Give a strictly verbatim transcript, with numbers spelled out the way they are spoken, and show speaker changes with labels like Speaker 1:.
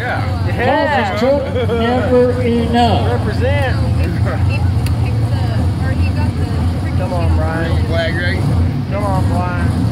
Speaker 1: Yeah.
Speaker 2: Yeah. Truck never enough.
Speaker 1: Represent. Come on, Brian.
Speaker 3: Flag race.
Speaker 1: Come on, Brian.